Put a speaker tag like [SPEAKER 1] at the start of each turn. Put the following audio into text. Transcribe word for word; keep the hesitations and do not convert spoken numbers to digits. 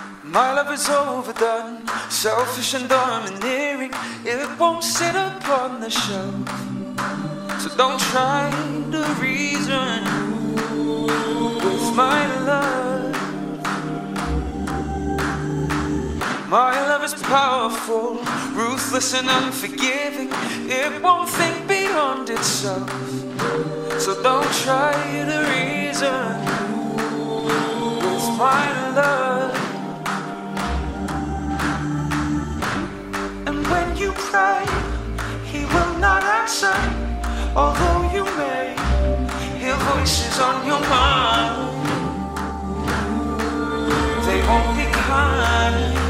[SPEAKER 1] My love is overdone, selfish and domineering. It won't sit upon the shelf, so don't try to reason with my love. My love is powerful, ruthless and unforgiving. It won't think beyond itself, so don't try to reason with my love. And when you pray, he will not answer, although you may hear voices on your mind. They won't be kind.